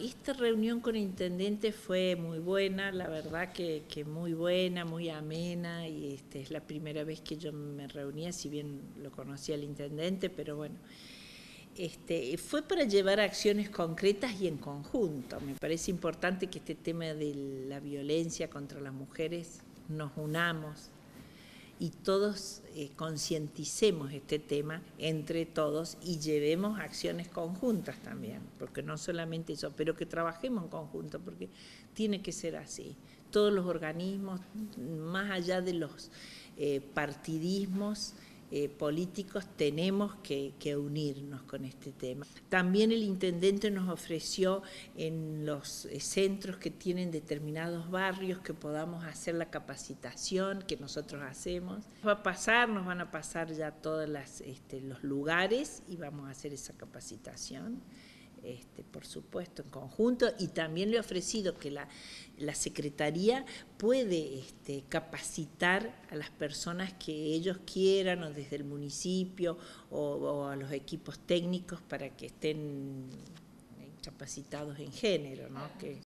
Esta reunión con el intendente fue muy buena, la verdad que muy buena, muy amena, y es la primera vez que yo me reunía, si bien lo conocía el intendente, pero bueno, fue para llevar acciones concretas y en conjunto. Me parece importante que este tema de la violencia contra las mujeres nos unamos y todos concienticemos este tema entre todos y llevemos acciones conjuntas también, porque no solamente eso, pero que trabajemos en conjunto, porque tiene que ser así. Todos los organismos, más allá de los partidismos políticos, tenemos que unirnos con este tema. También el intendente nos ofreció en los centros que tienen determinados barrios que podamos hacer la capacitación que nosotros hacemos. Nos van a pasar ya todos los lugares y vamos a hacer esa capacitación. Por supuesto, en conjunto, y también le he ofrecido que la Secretaría puede capacitar a las personas que ellos quieran, o desde el municipio, o a los equipos técnicos para que estén capacitados en género, ¿no? Que